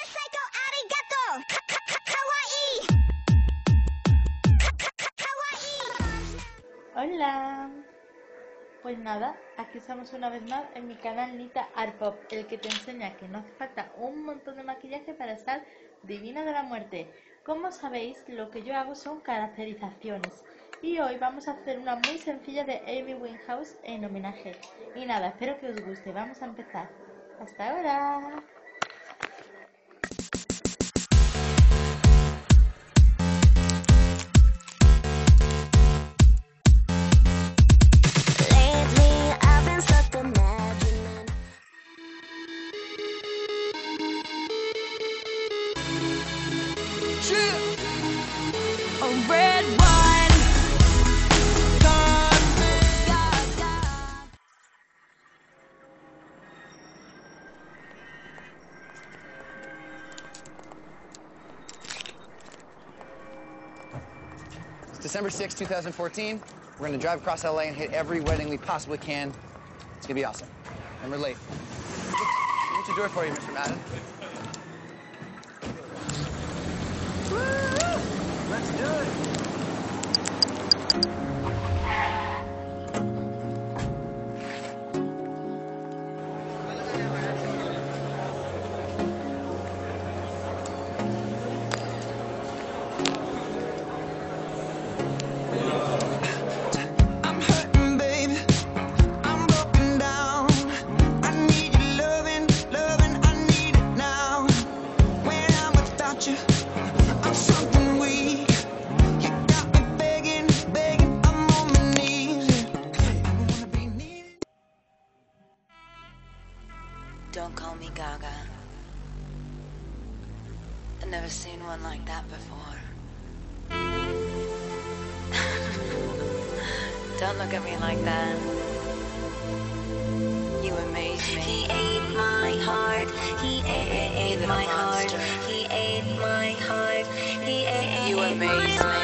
Psycho arigato. Kawaii. Kawaii. Hola, pues nada, aquí estamos una vez más en mi canal Nita Art Pop, el que te enseña que no hace falta un montón de maquillaje para estar divina de la muerte. Como sabéis, lo que yo hago son caracterizaciones y hoy vamos a hacer una muy sencilla de Amy Winehouse en homenaje. Y nada, espero que os guste, vamos a empezar. ¡Hasta ahora! Red wine. It's December 6, 2014. We're gonna drive across LA and hit every wedding we possibly can. It's gonna be awesome. And we're late. What's your door for you, Mr. Madden? Woo! Let's do it. Don't call me Gaga. I've never seen one like that before. Don't look at me like that. You amaze me. He ate my heart. He ate my heart. He ate my heart. He ate you amaze me.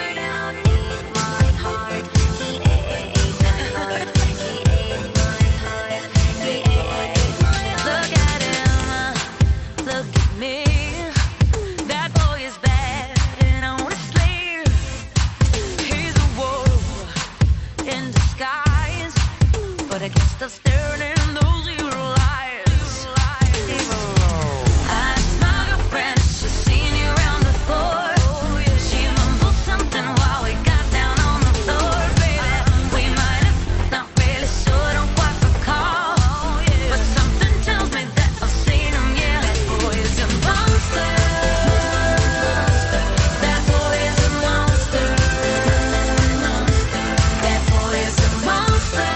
But I guess the staring in those evil eyes. I smell your friend, she's seen you around before. She mumbled something while we got down on the floor, baby. We might have not really sure, don't quite recall. But something tells me that I've seen him, yeah. That boy is a monster. That boy is a monster. That boy is a monster.